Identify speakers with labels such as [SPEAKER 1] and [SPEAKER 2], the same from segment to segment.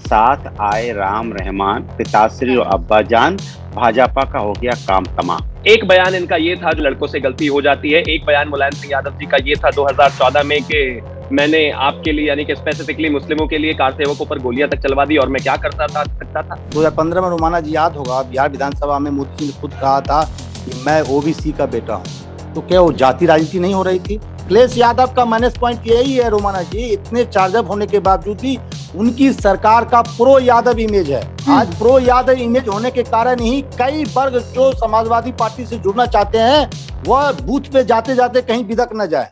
[SPEAKER 1] साथ आए राम रहमान, पिताश्री और अब्बाजान, भाजपा का हो गया काम तमाम।
[SPEAKER 2] एक बयान इनका ये था जो लड़कों से गलती हो जाती है। एक बयान मुलायम सिंह यादव जी का ये था 2014 में कि मैंने आपके लिए यानी कि स्पेसिफिकली मुस्लिमों के लिए कार सेवकों पर गोलियां तक चलवा दी और मैं क्या करता था।
[SPEAKER 3] 2015 में रोमाना जी याद होगा, बिहार विधानसभा में मोदी जी ने खुद कहा था कि मैं ओबीसी का बेटा हूँ। तो क्या वो जाति राजनीति नहीं हो रही थी? अखिलेश यादव का माइनस पॉइंट यही है रोमाना जी, इतने चार्जअप होने के बावजूद भी उनकी सरकार का प्रो यादव इमेज है। आज प्रो यादव इमेज होने के कारण ही कई वर्ग जो समाजवादी पार्टी से जुड़ना चाहते हैं वह बूथ पे जाते जाते कहीं बिदक न जाए।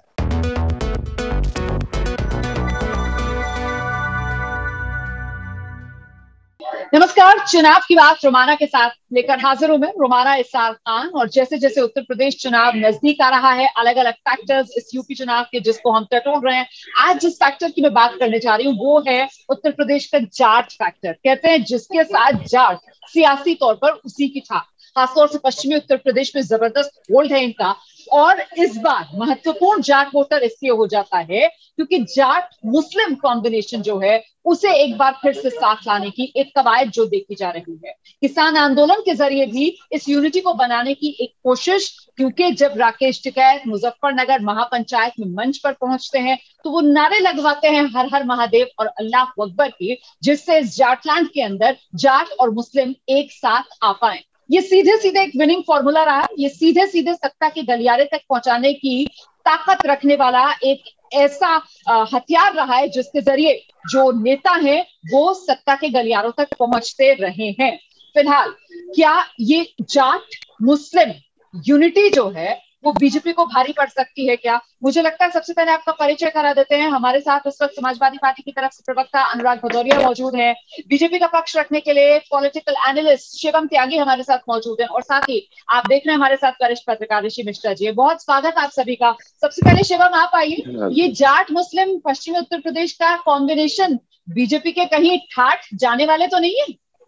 [SPEAKER 4] नमस्कार, चुनाव की बात रोमाना के साथ लेकर हाजिर हूं मैं, रोमाना इसार खान। और जैसे जैसे उत्तर प्रदेश चुनाव नजदीक आ रहा है, अलग अलग फैक्टर्स इस यूपी चुनाव के जिसको हम टटोल रहे हैं, आज जिस फैक्टर की मैं बात करने जा रही हूँ वो है उत्तर प्रदेश का जाट फैक्टर। कहते हैं जिसके साथ जाट सियासी तौर पर उसी की था। खासतौर से पश्चिमी उत्तर प्रदेश में जबरदस्त होल्ड है इनका। और इस बार महत्वपूर्ण जाट वोटर इसलिए हो जाता है क्योंकि जाट मुस्लिम कॉम्बिनेशन जो है उसे एक बार फिर से साथ लाने की एक कवायद जो देखी जा रही है। किसान आंदोलन के जरिए भी इस यूनिटी को बनाने की एक कोशिश, क्योंकि जब राकेश टिकैत मुजफ्फरनगर महापंचायत में मंच पर पहुंचते हैं तो वो नारे लगवाते हैं हर हर महादेव और अल्लाह अकबर की, जिससे इस जाटलैंड के अंदर जाट और मुस्लिम एक साथ आ पाए। ये सीधे सीधे एक विनिंग फॉर्मूला रहा। ये सीधे सीधे सत्ता के गलियारे तक पहुंचाने की ताकत रखने वाला एक ऐसा हथियार रहा है जिसके जरिए जो नेता हैं वो सत्ता के गलियारों तक पहुंचते रहे हैं। फिलहाल क्या ये जाट मुस्लिम यूनिटी जो है वो बीजेपी को भारी पड़ सकती है क्या? मुझे लगता है सबसे पहले आपका परिचय करा देते हैं। हमारे साथ इस वक्त समाजवादी पार्टी की तरफ से प्रवक्ता अनुराग भदौरिया मौजूद है। बीजेपी का पक्ष रखने के लिए पॉलिटिकल एनालिस्ट शिवम त्यागी हमारे साथ मौजूद है। और साथ ही आप देख रहे हैं हमारे साथ वरिष्ठ पत्रकार ऋषि मिश्रा जी। बहुत स्वागत आप सभी का। सबसे पहले शिवम आप आइए, ये जाट मुस्लिम पश्चिमी उत्तर प्रदेश का कॉम्बिनेशन बीजेपी के कहीं ठाठ जाने वाले तो नहीं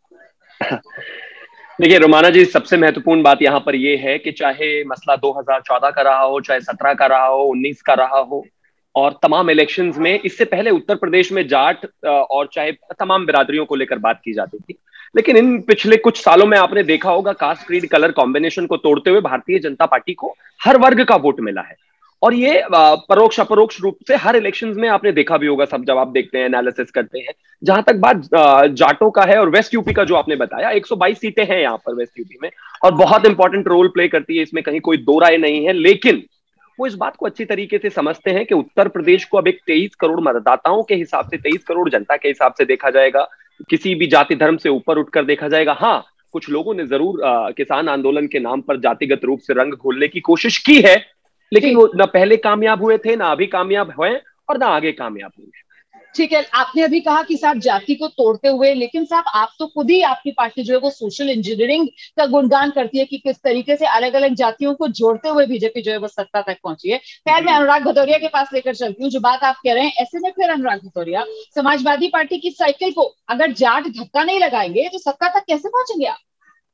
[SPEAKER 4] है?
[SPEAKER 2] देखिए रोमाना जी, सबसे महत्वपूर्ण बात यहाँ पर यह है कि चाहे मसला 2014 का रहा हो, चाहे 17 का रहा हो, 19 का रहा हो, और तमाम इलेक्शंस में इससे पहले उत्तर प्रदेश में जाट और चाहे तमाम बिरादरियों को लेकर बात की जाती थी, लेकिन इन पिछले कुछ सालों में आपने देखा होगा कास्ट क्रीड कलर कॉम्बिनेशन को तोड़ते हुए भारतीय जनता पार्टी को हर वर्ग का वोट मिला है। और ये परोक्ष अपरोक्ष रूप से हर इलेक्शंस में आपने देखा भी होगा, सब जब आप देखते हैं एनालिसिस करते हैं। जहां तक बात जाटों का है और वेस्ट यूपी का जो आपने बताया, 122 सीटें हैं यहाँ पर वेस्ट यूपी में और बहुत इंपॉर्टेंट रोल प्ले करती है, इसमें कहीं कोई दो राय नहीं है। लेकिन वो इस बात को अच्छी तरीके से समझते हैं कि उत्तर प्रदेश को अब एक 23 करोड़ मतदाताओं के हिसाब से, 23 करोड़ जनता के हिसाब से देखा जाएगा, किसी भी जाति धर्म से ऊपर उठकर देखा जाएगा। हाँ, कुछ लोगों ने जरूर किसान आंदोलन के नाम पर जातिगत रूप से रंग घोलने की कोशिश की है, लेकिन वो ना पहले कामयाब हुए थे, ना अभी कामयाब हुए और ना आगे कामयाब हुए।
[SPEAKER 4] ठीक है, आपने अभी कहा कि साहब जाति को तोड़ते हुए, लेकिन साहब आप तो खुद ही, आपकी पार्टी जो है वो सोशल इंजीनियरिंग का गुणगान करती है कि किस तरीके से अलग अलग जातियों को जोड़ते हुए बीजेपी जो है वो सत्ता तक पहुंची है। खैर, मैं अनुराग भदौरिया के पास लेकर चलती हूँ जो बात आप कह रहे हैं। ऐसे में फिर अनुराग भदौरिया, समाजवादी पार्टी की साइकिल को अगर जाट धक्का नहीं लगाएंगे तो सत्ता तक कैसे पहुंचेंगे आप?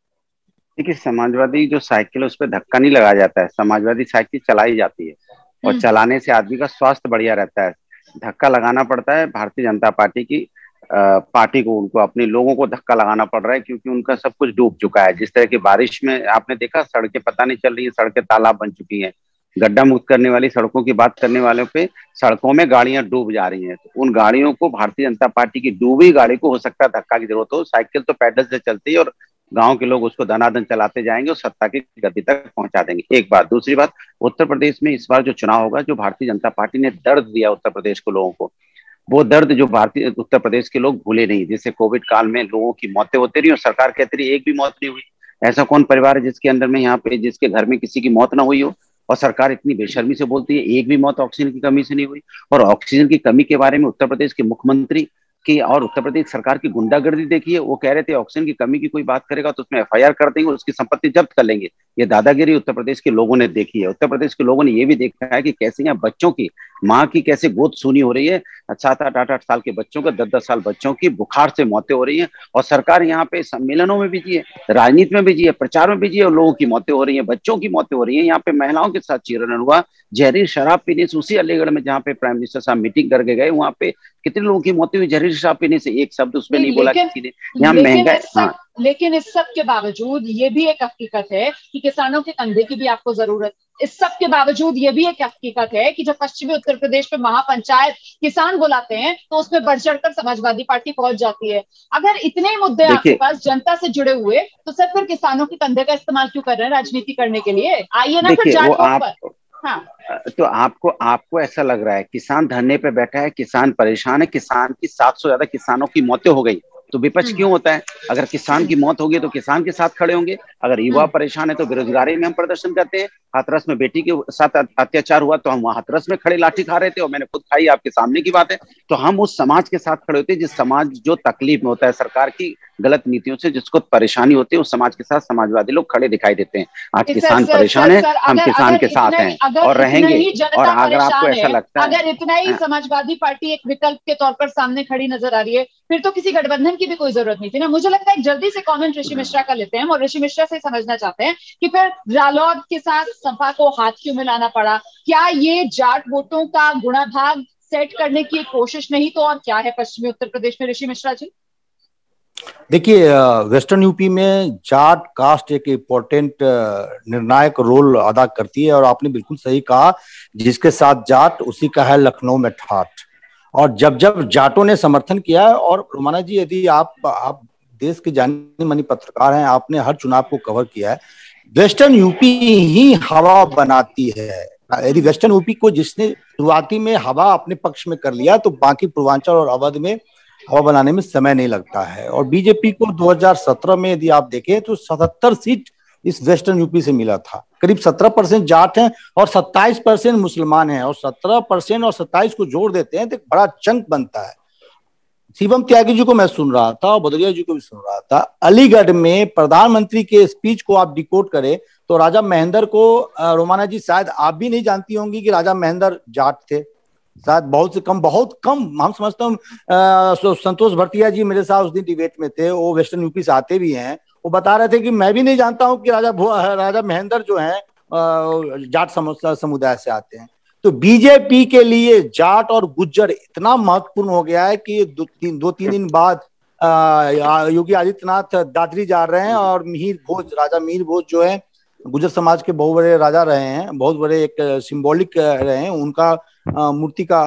[SPEAKER 1] देखिए, समाजवादी जो साइकिल है उस पर धक्का नहीं लगाया जाता है, समाजवादी साइकिल चलाई जाती है और चलाने से आदमी का स्वास्थ्य बढ़िया रहता है। धक्का लगाना पड़ता है भारतीय जनता पार्टी की पार्टी को, उनको अपने लोगों को धक्का लगाना पड़ रहा है क्योंकि उनका सब कुछ डूब चुका है। जिस तरह की बारिश में आपने देखा, सड़कें पता नहीं चल रही है, सड़कें तालाब बन चुकी हैं। गड्ढा मुक्त करने वाली सड़कों की बात करने वालों पे सड़कों में गाड़ियां डूब जा रही हैं, तो उन गाड़ियों को, भारतीय जनता पार्टी की डूबी गाड़ी को हो सकता है धक्का की जरूरत हो। साइकिल तो पैडल से चलती है और गांव के लोग उसको धनाधन चलाते जाएंगे और सत्ता की गद्दी तक पहुंचा देंगे। एक बात। दूसरी बात, उत्तर प्रदेश में इस बार जो चुनाव होगा, जो भारतीय जनता पार्टी ने दर्द दिया उत्तर प्रदेश को, लोगों को, वो दर्द जो भारतीय उत्तर प्रदेश के लोग भूले नहीं। जैसे कोविड काल में लोगों की मौतें होती रही और सरकार कहती रही एक भी मौत नहीं हुई। ऐसा कौन परिवार है जिसके अंदर में यहाँ पे, जिसके घर में किसी की मौत ना हुई हो, और सरकार इतनी बेशर्मी से बोलती है एक भी मौत ऑक्सीजन की कमी से नहीं हुई। और ऑक्सीजन की कमी के बारे में उत्तर प्रदेश के मुख्यमंत्री की और उत्तर प्रदेश सरकार की गुंडागर्दी देखिए। वो कह रहे थे ऑक्सीजन की कमी की कोई बात करेगा तो उसमें एफआईआर कर देंगे, उसकी संपत्ति जब्त कर लेंगे। ये दादागिरी उत्तर प्रदेश के लोगों ने देखी है। उत्तर प्रदेश के लोगों ने ये भी देखा है कि कैसे यहाँ बच्चों की, माँ की कैसे गोद सूनी हो रही है। 7 8 साल के बच्चों का, 10 10 साल बच्चों की बुखार से मौतें हो रही हैं। और सरकार यहाँ पे सम्मेलनों में बिजी है, राजनीति में बिजी है, प्रचार में बिजी है, और लोगों की मौतें हो रही हैं, बच्चों की मौतें हो रही हैं। यहाँ पे महिलाओं के साथ चिरण हुआ जहरीली शराब पीने से, उसी अलीगढ़ में जहाँ पे प्राइम मिनिस्टर साहब मीटिंग करके गए, वहाँ पे कितने लोगों की मौतें हुई जहरीली शराब पीने से। एक शब्द उसमें नहीं बोला किसी ने। यहाँ महंगाई,
[SPEAKER 4] लेकिन इस सब के बावजूद ये भी एक हकीकत है कि किसानों के कंधे की भी आपको जरूरत। इस सब के बावजूद ये भी एक हकीकत है कि जब पश्चिमी उत्तर प्रदेश में महापंचायत किसान बुलाते हैं तो उसमें बढ़ चढ़कर समाजवादी पार्टी पहुंच जाती है। अगर इतने ही मुद्दे आपके पास जनता से जुड़े हुए, तो सर फिर किसानों के कंधे का इस्तेमाल क्यों कर रहे हैं राजनीति करने के लिए? आइए ना फिर जाट पर। हाँ,
[SPEAKER 1] तो आपको ऐसा लग रहा है किसान धरने पे बैठा है, किसान परेशान है, किसान की 700 ज्यादा किसानों की मौतें हो गई, तो विपक्ष क्यों होता है? अगर किसान की मौत होगी तो किसान के साथ खड़े होंगे। अगर युवा परेशान है तो बेरोजगारी में हम प्रदर्शन करते हैं। हाथरस में बेटी के साथ अत्याचार हुआ तो हम वहां हाथरस में खड़े लाठी खा रहे थे, और मैंने खुद खाई, आपके सामने की बात है। तो हम उस समाज के साथ खड़े होते हैं जिस समाज जो तकलीफ में होता है सरकार की गलत नीतियों से, जिसको परेशानी होती है, उस समाज के साथ समाजवादी लोग खड़े दिखाई देते हैं। आज किसान परेशान है, हम किसान के साथ हैं और रहेंगे। और अगर आपको ऐसा लगता है,
[SPEAKER 4] अगर इतना ही समाजवादी पार्टी एक विकल्प के तौर पर सामने खड़ी नजर आ रही है, फिर तो किसी गठबंधन की भी कोई जरूरत नहीं थी ना। मुझे लगता है जल्दी से कमेंट ऋषि मिश्रा का लेते हैं, और ऋषि मिश्रा से समझना चाहते हैं कि फिर रालोद के साथ सपा को हाथ क्यों मिलाना पड़ा? क्या ये जाट वोटों का गुणाभाग सेट करने की कोशिश नहीं तो और क्या है पश्चिमी उत्तर प्रदेश में, ऋषि मिश्रा जी?
[SPEAKER 3] देखिए, वेस्टर्न यूपी में जाट कास्ट एक इम्पोर्टेंट निर्णायक रोल अदा करती है, और आपने बिल्कुल सही कहा, जिसके साथ जाट उसी का है लखनऊ में ठाठ। और जब जब जाटों ने समर्थन किया है, और रोमाना जी यदि आप देश के जाने माने पत्रकार हैं, आपने हर चुनाव को कवर किया है, वेस्टर्न यूपी ही हवा बनाती है। यदि वेस्टर्न यूपी को जिसने शुरुआती में हवा अपने पक्ष में कर लिया, तो बाकी पूर्वांचल और अवध में हवा बनाने में समय नहीं लगता है। और बीजेपी को 2017 में यदि आप देखें तो 77 सीट इस वेस्टर्न यूपी से मिला था। करीब 17% जाट हैं और 27% मुसलमान हैं, और 17% और 27 को जोड़ देते हैं तो एक बड़ा चंक बनता है। शिवम त्यागी जी को मैं सुन रहा था और बदरिया जी को भी सुन रहा था। अलीगढ़ में प्रधानमंत्री के स्पीच को आप डिकोड करें तो राजा महेंद्र को, रोमाना जी शायद आप भी नहीं जानती होंगी कि राजा महेंद्र जाट थे, शायद बहुत कम हम समझते हैं। संतोष भरतिया जी मेरे साथ उस दिन डिबेट में थे, वो वेस्टर्न यूपी से आते भी हैं। वो बता रहे थे कि मैं भी नहीं जानता हूं कि राजा महेंद्र जो है जाट समुदाय से आते हैं। तो बीजेपी के लिए जाट और गुज्जर इतना महत्वपूर्ण हो गया है कि दो तीन दिन बाद योगी आदित्यनाथ दादरी जा रहे हैं, और राजा मिहिर भोज जो है गुज्जर समाज के बहुत बड़े राजा रहे हैं, बहुत बड़े एक सिंबॉलिक रहे हैं, उनका मूर्ति का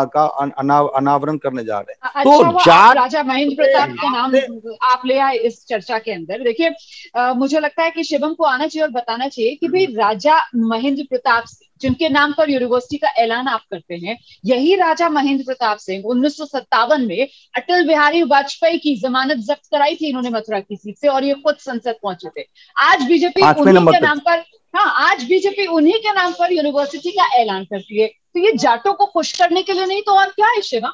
[SPEAKER 3] अनावरण करने जा रहे हैं।
[SPEAKER 4] तो जाट राजा महेंद्र प्रताप के नाम आप ले आए इस चर्चा के अंदर। देखिए, मुझे लगता है कि शिवम को आना चाहिए और बताना चाहिए कि भाई राजा महेंद्र प्रताप जिनके नाम पर यूनिवर्सिटी का ऐलान आप करते हैं, यही राजा महेंद्र प्रताप सिंह 1957 में अटल बिहारी वाजपेयी की जमानत जब्त कराई थी इन्होंने मथुरा की सीट से, और ये खुद संसद पहुंचे थे। आज बीजेपी उन्हीं के नाम पर, आज बीजेपी उन्हीं के नाम पर यूनिवर्सिटी का ऐलान करती है। तो ये जाटों को खुश करने के लिए नहीं तो और क्या है शिवा?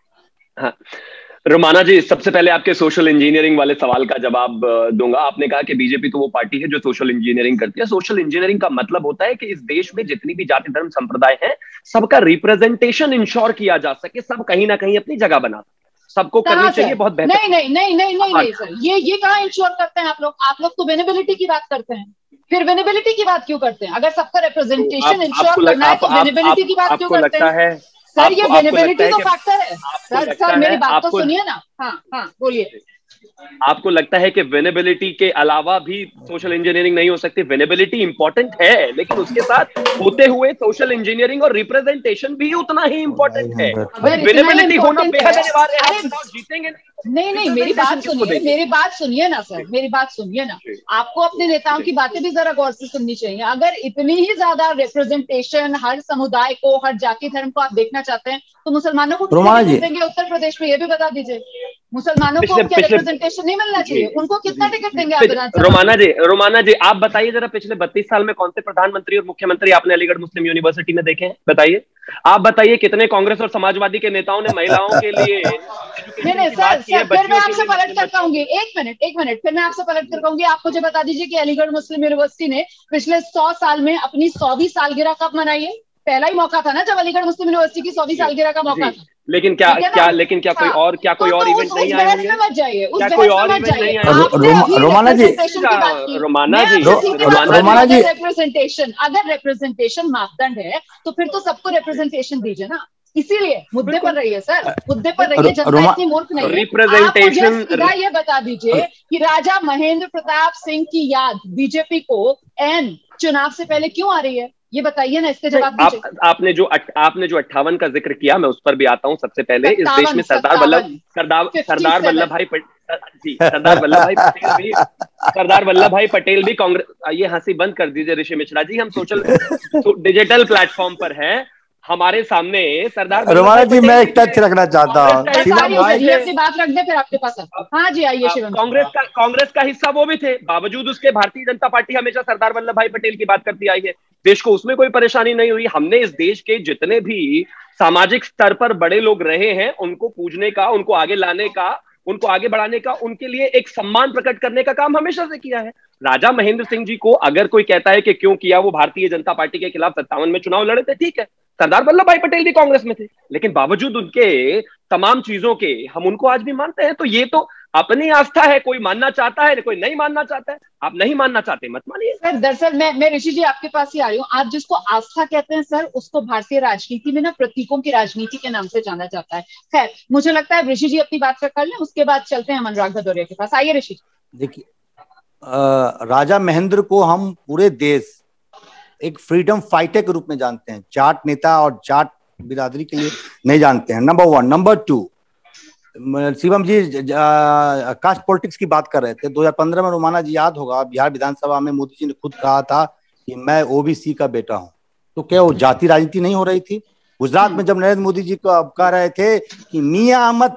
[SPEAKER 2] हाँ, रोमाना जी, सबसे पहले आपके सोशल इंजीनियरिंग वाले सवाल का जवाब दूंगा। आपने कहा कि बीजेपी तो वो पार्टी है जो सोशल इंजीनियरिंग करती है। सोशल इंजीनियरिंग का मतलब होता है कि इस देश में जितनी भी जाति धर्म संप्रदाय हैं, सबका रिप्रेजेंटेशन इंश्योर किया जा सके, सब कहीं ना कहीं अपनी जगह बना सके, सबको करनी चाहिए बहुत बेहतर।
[SPEAKER 4] नहीं सर, ये कहाँ इंश्योर करते हैं आप लोग? आप लोग तो विनेबिलिटी की बात करते हैं, फिर विनेबिलिटी की बात क्यों करते हैं? अगर सबका रिप्रेजेंटेशन इंश्योर करना है तो विनेबिलिटी की बात क्यों करते हैं? सर, ये विनेबिलिटी तो फैक्टर है। सर मेरी बात तो सुनिए ना। हाँ, बोलिए।
[SPEAKER 2] आपको लगता है कि विनेबिलिटी के अलावा भी सोशल इंजीनियरिंग नहीं हो सकती? विनेबिलिटी इंपॉर्टेंट है, लेकिन उसके साथ होते हुए सोशल इंजीनियरिंग और रिप्रेजेंटेशन भी उतना ही इंपॉर्टेंट है। विनेबिलिटी होना बेहद अनिवार्य है, जीतेंगे
[SPEAKER 4] नहीं, मेरी बात सुनिए ना सर, मेरी बात सुनिए ना। आपको अपने नेताओं की बातें भी जरा गौर से सुननी चाहिए। अगर इतनी ही ज्यादा रिप्रेजेंटेशन हर समुदाय को, हर जाति धर्म को आप देखना चाहते हैं, तो मुसलमानों को टिकट देंगे उत्तर प्रदेश में? ये भी बता दीजिए। मुसलमानों को क्या रिप्रेजेंटेशन नहीं मिलना चाहिए? उनको कितना टिकट देंगे आप?
[SPEAKER 2] रोमाना जी, आप बताइए जरा, पिछले 32 साल में कौन से प्रधानमंत्री और मुख्यमंत्री आपने अलीगढ़ मुस्लिम यूनिवर्सिटी में देखे हैं? बताइए। आप बताइए कितने कांग्रेस और समाजवादी के नेताओं ने महिलाओं के लिए
[SPEAKER 4] नहीं सर, फिर मैं आपसे पलट कर कहूंगी, एक मिनट, फिर मैं आपसे पलट कर कहूंगी, आप मुझे बता दीजिए कि अलीगढ़ मुस्लिम यूनिवर्सिटी ने पिछले 100 साल में अपनी 100वीं सालगिरह कब मनाई है? पहला ही मौका था ना जब अलीगढ़ मुस्लिम यूनिवर्सिटी की 100वीं सालगिरह का मौका था।
[SPEAKER 2] लेकिन क्या कोई और इवेंट नहीं आए होंगे?
[SPEAKER 4] मत जाइए,
[SPEAKER 2] क्या कोई और इवेंट नहीं आए?
[SPEAKER 3] रोमाना जी,
[SPEAKER 4] रिप्रेजेंटेशन, अगर रिप्रेजेंटेशन मापदंड है तो फिर तो सबको रिप्रेजेंटेशन दीजिए ना। इसीलिए मुद्दे पर रहिए सर, मुद्दे पर रहिए। जनता इतनी मूर्ख नहीं है।
[SPEAKER 2] रिप्रेजेंटेशन
[SPEAKER 4] सीधा ये बता दीजिए कि राजा महेंद्र प्रताप सिंह की याद बीजेपी को एन चुनाव से पहले क्यों आ रही है, ये बताइए ना, इसके जवाब दीजिए।
[SPEAKER 2] आपने जो 58 का जिक्र किया, मैं उस पर भी आता हूँ। सबसे पहले इस देश में सरदार वल्लभ भाई पटेल भी कांग्रेस, ये हंसी बंद कर दीजिए ऋषि मिश्रा जी, हम डिजिटल प्लेटफॉर्म पर हैं, हमारे सामने सरदार
[SPEAKER 3] रोमाना जी, मैं एक टच रखना चाहता हूँ।
[SPEAKER 4] अपनी बात रख दे, फिर आपके पास। हाँ जी, आइए शिवम।
[SPEAKER 2] कांग्रेस का हिस्सा वो भी थे, बावजूद उसके भारतीय जनता पार्टी हमेशा सरदार वल्लभ भाई पटेल की बात करती आई है। देश को उसमें कोई परेशानी नहीं हुई। हमने इस देश के जितने भी सामाजिक स्तर पर बड़े लोग रहे हैं, उनको पूजने का, उनको आगे लाने का, उनको आगे बढ़ाने का, उनके लिए एक सम्मान प्रकट करने का काम हमेशा से किया है। राजा महेंद्र सिंह जी को अगर कोई कहता है कि क्यों किया, वो भारतीय जनता पार्टी के खिलाफ 57 में चुनाव लड़े थे, ठीक है। सरदार वल्लभ भाई पटेल भी कांग्रेस में थे, लेकिन बावजूद उनके तमाम चीजों के हम उनको आज भी मानते हैं। तो ये तो अपनी आस्था है, कोई मानना चाहता है, कोई नहीं मानना चाहता है। आप नहीं मानना चाहते, मत मानिए।
[SPEAKER 4] सर दरअसल मैं ऋषि जी आपके पास ही आ रही हूँ। आप जिसको आस्था कहते हैं सर, उसको भारतीय राजनीति में ना प्रतीकों की राजनीति के नाम से जाना जाता है। खैर, मुझे लगता है ऋषि जी अपनी बात कर लें, उसके बाद चलते हैं अनुराग भदौरिया के पास। आइए ऋषि जी।
[SPEAKER 3] देखिए, राजा महेंद्र को हम पूरे देश एक फ्रीडम फाइटर के रूप में जानते हैं, जाट नेता और जाट बिरादरी के लिए नहीं जानते हैं, number 1। Number 2, Shivam ji caste politics की बात कर रहे थे। 2015 में रोमाना जी याद होगा, बिहार विधानसभा में मोदी जी ने खुद कहा था कि मैं ओबीसी का बेटा हूं। तो क्या वो जाति राजनीति नहीं हो रही थी? गुजरात में जब नरेंद्र मोदी जी को कह रहे थे कि मियां अहमद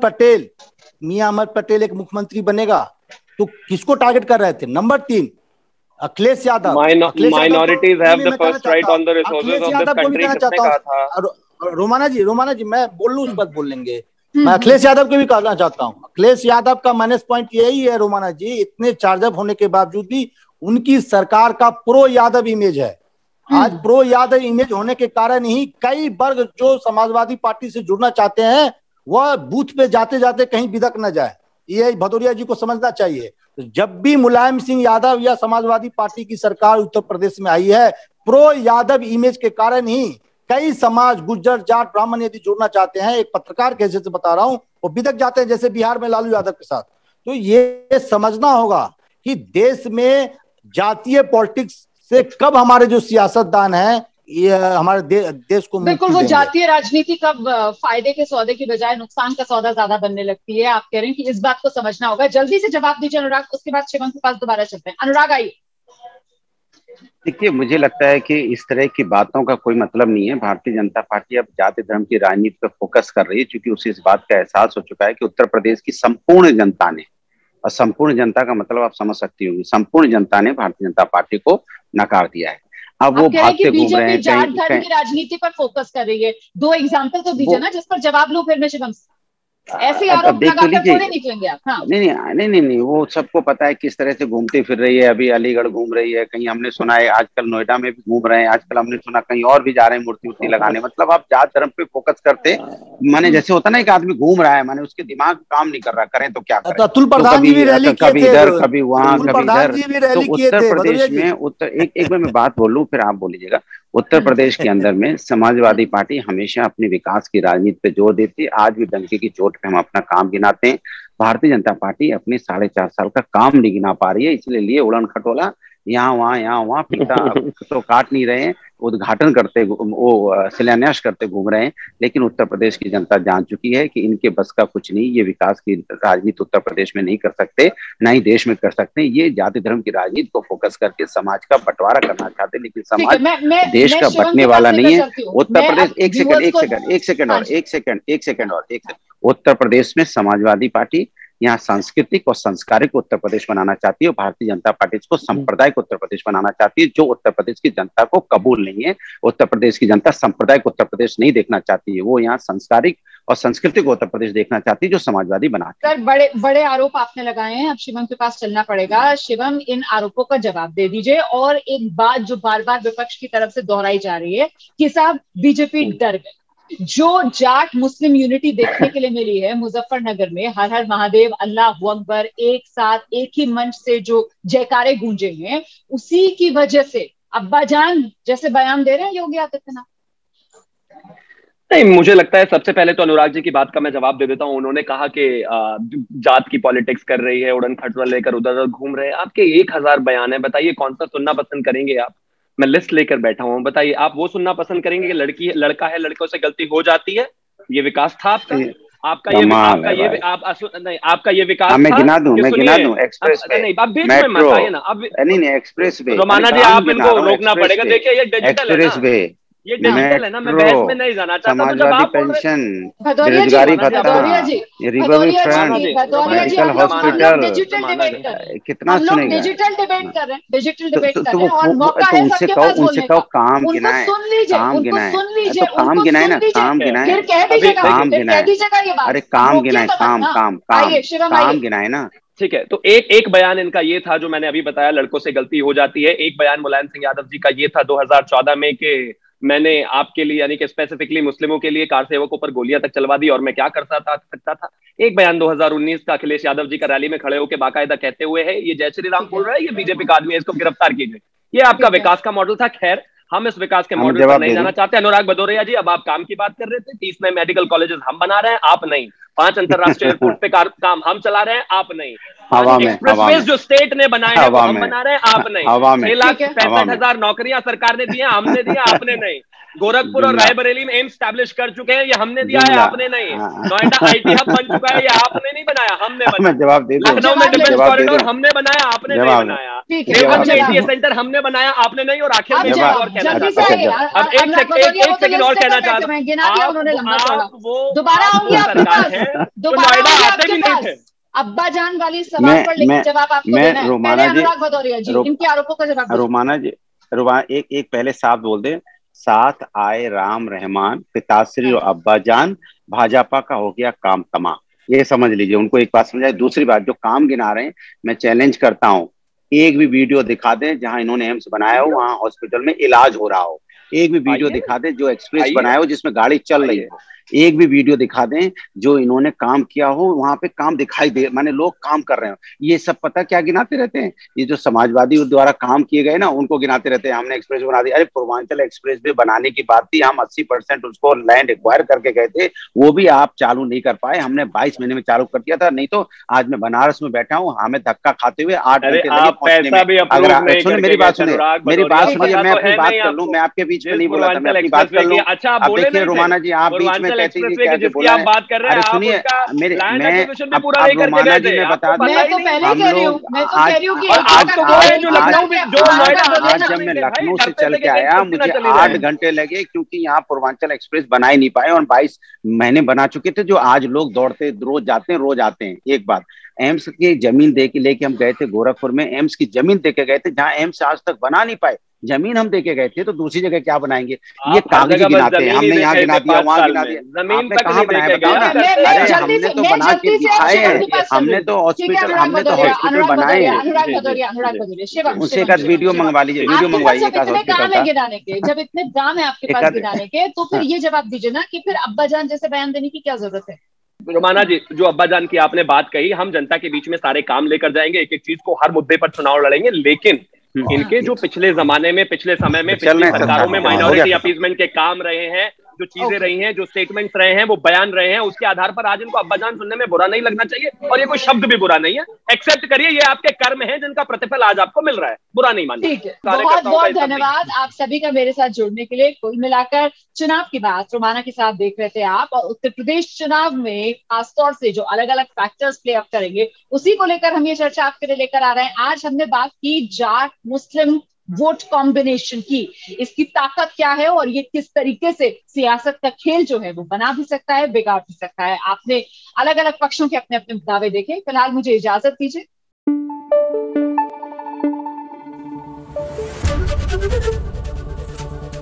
[SPEAKER 3] पटेल एक मुख्यमंत्री बनेगा, तो किसको टारगेट कर रहे थे? Number 3, Akhilesh Yadav.
[SPEAKER 2] Minorities have the first right on the resources of the country, किसने कहा था?
[SPEAKER 3] रोमाना जी मैं बोल लूं, उस पर बोल लेंगे। मैं अखिलेश यादव के भी कहना चाहता हूं, अखिलेश यादव का माइनस पॉइंट यही है रोमाना जी, इतने चार्जअप होने के बावजूद भी उनकी सरकार का प्रो यादव इमेज है। आज प्रो यादव इमेज होने के कारण ही कई वर्ग जो समाजवादी पार्टी से जुड़ना चाहते हैं, वह बूथ पे जाते जाते कहीं बिदक न जाए। ये भदौरिया जी को समझना चाहिए। तो जब भी मुलायम सिंह यादव या समाजवादी पार्टी की सरकार उत्तर प्रदेश में आई है, प्रो यादव इमेज के कारण ही कई समाज, गुज्जर, जाट, ब्राह्मण यदि जुड़ना चाहते हैं, एक पत्रकार के हैसियत से बता रहा हूं, वो बिदक जाते हैं, जैसे बिहार में लालू यादव के साथ। तो ये समझना होगा कि देश में जातीय पॉलिटिक्स से कब हमारे जो सियासतदान हैं, ये हमारे देश को
[SPEAKER 4] बिल्कुल, वो जातीय राजनीति कब फायदे के सौदे की बजाय नुकसान का सौदा ज्यादा बनने लगती है। आप कह रहे हैं कि इस बात को समझना होगा। जल्दी से जवाब दीजिए अनुराग, उसके बाद शिवम के पास दोबारा चलते हैं। अनुराग आइए।
[SPEAKER 1] देखिए, मुझे लगता है कि इस तरह की बातों का कोई मतलब नहीं है। भारतीय जनता पार्टी अब जाति धर्म की राजनीति पर फोकस कर रही है, क्योंकि उसे इस बात का एहसास हो चुका है कि उत्तर प्रदेश की संपूर्ण जनता ने, और संपूर्ण जनता का मतलब आप समझ सकती होंगी, संपूर्ण जनता ने भारतीय जनता पार्टी को नकार दिया है। अब वो भागते घूम रहे हैं,
[SPEAKER 4] जाट धर्म की राजनीति पर फोकस कर रही है। 2 एग्जाम्पल तो दीजिए ना जिस पर जवाब लूं फिर मैं शिवम से। ऐसे आरोप लगाकर थोड़े निकलेंगे आप। हाँ।
[SPEAKER 1] नहीं, वो सबको पता है किस तरह से घूमती फिर रही है। अभी अलीगढ़ घूम रही है, कहीं हमने सुना है आजकल नोएडा में भी घूम रहे हैं, आजकल हमने सुना कहीं और भी जा रहे हैं मूर्ति उर्ति लगाने। मतलब आप जात धर्म पे फोकस करते, माने जैसे होता ना, एक आदमी घूम रहा है, माने उसके दिमाग काम नहीं कर रहा, करें तो क्या करें।
[SPEAKER 3] अतुल प्रधान जी भी रैली किए थे,
[SPEAKER 1] कभी इधर कभी वहां कभी इधर। तो उत्तर प्रदेश में एक बार मैं बात बोल लूं, फिर आप बोल लीजिएगा। उत्तर प्रदेश के अंदर में समाजवादी पार्टी हमेशा अपने विकास की राजनीति पे जोर देती है। आज भी डंके की चोट पे हम अपना काम गिनाते हैं। भारतीय जनता पार्टी अपने 4.5 साल का काम नहीं गिना पा रही है, इसलिए उड़न खटोला यहाँ वहाँ पीता तो काट नहीं रहे हैं, उद्घाटन करते, वो शिलान्यास करते घूम रहे हैं। लेकिन उत्तर प्रदेश की जनता जान चुकी है कि इनके बस का कुछ नहीं। ये विकास की राजनीति उत्तर प्रदेश में नहीं कर सकते, ना ही देश में कर सकते। ये जाति धर्म की राजनीति को फोकस करके समाज का बंटवारा करना चाहते, लेकिन समाज देश का बंटने वाला नहीं है। उत्तर प्रदेश एक सेकंड और उत्तर प्रदेश में समाजवादी पार्टी यहाँ सांस्कृतिक और संस्कारिक उत्तर प्रदेश बनाना चाहती है, और भारतीय जनता पार्टी इसको सांप्रदायिक उत्तर प्रदेश बनाना चाहती है, जो उत्तर प्रदेश की जनता को कबूल नहीं है। उत्तर प्रदेश की जनता सांप्रदायिक उत्तर प्रदेश नहीं देखना चाहती है, वो यहाँ संस्कारिक और सांस्कृतिक उत्तर प्रदेश देखना चाहती है, जो समाजवादी बनाती है।
[SPEAKER 4] सर, बड़े बड़े आरोप आपने लगाए हैं, अब शिवम के पास चलना पड़ेगा। शिवम, इन आरोपों का जवाब दे दीजिए। और एक बात जो बार बार विपक्ष की तरफ से दोहराई जा रही है कि साहब बीजेपी डर गई, जो जाट मुस्लिम यूनिटी देखने के लिए मिली है मुजफ्फरनगर में, हर हर महादेव, अल्लाह अकबर, एक साथ एक ही मंच से जो जयकारे गूंजे हैं, उसी की वजह से अब्बाजान जैसे बयान दे रहे हैं योगी आदित्यनाथ।
[SPEAKER 2] नहीं, मुझे लगता है सबसे पहले तो अनुराग जी की बात का मैं जवाब दे देता हूं। उन्होंने कहा कि जात की पॉलिटिक्स कर रही है, उड़न खटोला लेकर उधर उधर घूम रहे हैं। आपके 1000 बयान है, बताइए कौन सा सुनना पसंद करेंगे आप? मैं लिस्ट लेकर बैठा हूं, बताइए आप वो सुनना पसंद करेंगे कि लड़का है, लड़कों से गलती हो जाती है, ये विकास था आपका? आपका ये विकास
[SPEAKER 1] मैं गिना दूं
[SPEAKER 2] एक्सप्रेस वे। नहीं, आप बीच में मत आइए ना। अब
[SPEAKER 1] नहीं एक्सप्रेस वे,
[SPEAKER 2] रोमाना जी आप इनको रोकना पड़ेगा। देखिए ये डिजिटल है ना, ये डिजिटल है ना, मैं बहस में नहीं जाना चाहता।
[SPEAKER 1] समाजवादी पेंशन, बेरोजगारी भत्ता, रिकवरी फंड, मेडिकल हॉस्पिटल, कितना सुनेगा?
[SPEAKER 4] डिजिटल डिबेट कर रहे हैं, डिजिटल डिबेट कर रहे हैं और मौका है सबके पास बोलने का।
[SPEAKER 1] उनसे कहो काम गिनाए,
[SPEAKER 4] सुन लीजिए,
[SPEAKER 1] काम गिनाए,
[SPEAKER 4] तो
[SPEAKER 1] काम गिनाए ना, काम गिनाए,
[SPEAKER 4] फिर कह दीजिएगा,
[SPEAKER 1] काम गिनाए।
[SPEAKER 4] ये बात।
[SPEAKER 1] अरे काम गिनाए, काम गिनाए ना।
[SPEAKER 2] ठीक है, तो एक बयान इनका ये था जो मैंने अभी बताया, लड़कों से गलती हो जाती है। एक बयान मुलायम सिंह यादव जी का ये था 2014 में कि मैंने आपके लिए, यानी कि स्पेसिफिकली मुस्लिमों के लिए, कार सेवकों पर गोलियां तक चलवा दी और मैं क्या कर सकता था। एक बयान 2019 का अखिलेश यादव जी का रैली में खड़े होकर बाकायदा कहते हुए है, ये जय श्री राम बोल रहा है, ये बीजेपी का आदमी है, इसको गिरफ्तार कीजिए। ये आपका विकास का मॉडल था। खैर, हम इस विकास के मॉडल पर नहीं जाना चाहते। अनुराग भदौरिया जी, अब आप काम की बात कर रहे थे, 30 नए मेडिकल कॉलेजेस हम बना रहे हैं, आप नहीं। 5 अंतरराष्ट्रीय एयरपोर्ट पे काम हम चला रहे हैं, आप नहीं। एक्सप्रेसवेज जो स्टेट ने बनाए हैं वो हम बना रहे हैं, आप नहीं। 6,65,000 नौकरियां सरकार ने दी हैं, हमने दिया, आपने नहीं। गोरखपुर और रायबरेली में एम्स स्टैब्लिश कर चुके हैं, ये हमने दिया है, आपने नहीं। नोएडा आईटी हब बन चुका है, ये आपने नहीं बनाया, हमने बनाया। लखनऊ में डिफेंस कॉरिडोर हमने बनाया, आपने नहीं बनाया। देवबंद में एटीएस सेंटर हमने बनाया, आपने नहीं। और आखिर में और कहना चाहता हूं, अब एक सेकंड और कहना चाहता हूं,
[SPEAKER 4] दोबारा सरकार है तो नोएडा आते भी नहीं थे। अब्बाजान वाली सवाल पर जवाब आपको देना है। पहले अनुराग भदौरिया जी इनके आरोपों का जवाब।
[SPEAKER 1] रोमाना जी, एक पहले साफ बोल दे, साथ आए राम रहमान, पिताश्री और अब्बाजान, भाजपा का हो गया काम तमाम। ये समझ लीजिए, उनको एक बात समझाए। दूसरी बात, जो काम गिना रहे हैं, मैं चैलेंज करता हूं, एक भी वीडियो दिखा दें जहां इन्होंने एम्स बनाया हो, वहां हॉस्पिटल में इलाज हो रहा हो। एक भी वीडियो दिखा दें जो एक्सप्रेस बनाया हो जिसमें गाड़ी चल रही हो। एक भी वीडियो दिखा दें जो इन्होंने काम किया हो, वहां पे काम दिखाई दे, माने लोग काम कर रहे हो। ये सब पता क्या गिनाते रहते हैं, ये जो समाजवादी द्वारा काम किए गए ना, उनको गिनाते रहते हैं, हमने एक्सप्रेस बना दिया। अरे पूर्वांचल एक्सप्रेस वे बनाने की बात थी, हम 80% उसको लैंड एक्वायर करके गए थे, वो भी आप चालू नहीं कर पाए। हमने 22 महीने में चालू कर दिया था, नहीं तो आज मैं बनारस में बैठा हूँ, हमें धक्का खाते हुए 8 घंटे लगे पहुंचने में। अगर सुन मेरी बात सुनिए, मैं अपनी बात कर लूं, मैं आपके बीच में नहीं बोला था, मैं अपनी बात कर लूं। अब देखिए रोमाना जी, आप बीच में कहते हैं
[SPEAKER 2] आप बात कर रहे हैं,
[SPEAKER 1] सुनिए मेरे, मैं रोमाना जी मैं बता दूं, आज जब मैं लखनऊ से चल के आया, मुझे 8 घंटे लगे, क्योंकि यहाँ पूर्वांचल एक्सप्रेस बना ही नहीं पाए और 22 महीने बना चुके थे, जो आज लोग दौड़ते रोज जाते हैं, रोज आते हैं। एक बात, एम्स की जमीन दे के लेके हम गए थे गोरखपुर में, एम्स की जमीन दे के गए थे, जहाँ एम्स आज तक बना नहीं पाए, जमीन हम देके गए थे, तो दूसरी जगह क्या बनाएंगे? ये कागज गिनाते हैं, हमने यहाँ गिना दिया, वहाँ गिना दिया, आपने कहाँ बनाया बताओ ना? अरे हमने तो बना के दिखाए हैं, हमने तो हॉस्पिटल बनाए हैं। उनसे एक वीडियो मंगवा लीजिए, वीडियो मंगवाइए
[SPEAKER 4] गिनाने के। जब इतने दाम है आपके पास गिनाने के, तो फिर ये जवाब दीजिए ना कि फिर अब्बाजान जैसे बयान देने की क्या जरूरत है?
[SPEAKER 2] रोमाना जी, जो अब्बाजान की आपने बात कही, हम जनता के बीच में सारे काम लेकर जाएंगे, एक एक चीज को, हर मुद्दे पर चुनाव लड़ेंगे, लेकिन इनके जो पिछले जमाने में, पिछले समय में, पिछली सरकारों में माइनॉरिटी अपीजमेंट के काम रहे हैं, जो चीजें रही हैं, जो स्टेटमेंट्स रहे हैं, वो बयान रहे हैं, उसके आधार पर आज इनको अब्बाजान सुनने में बुरा नहीं लगना चाहिए। और ये कोई शब्द भी बुरा नहीं है, एक्सेप्ट करिए, ये आपके कर्म हैं जिनका प्रतिफल आज आपको मिल रहा है, बुरा नहीं मानिए।
[SPEAKER 4] ठीक है, बहुत बहुत धन्यवाद आप सभी का मेरे साथ जुड़ने के लिए। कुल मिलाकर चुनाव की बात रोमाना के साथ देख रहे थे आप, और उत्तर प्रदेश चुनाव में खासतौर से जो अलग अलग फैक्टर्स प्ले अप करेंगे, उसी को लेकर हम ये चर्चा आपके लिए लेकर आ रहे हैं। आज हमने बात की जाट मुस्लिम वोट कॉम्बिनेशन की, इसकी ताकत क्या है और ये किस तरीके से सियासत का खेल जो है वो बना भी सकता है, बिगाड़ भी सकता है। आपने अलग अलग पक्षों के अपने अपने दावे देखे। फिलहाल मुझे इजाजत दीजिए।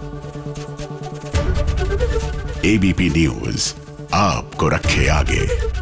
[SPEAKER 5] एबीपी न्यूज आपको रखे आगे।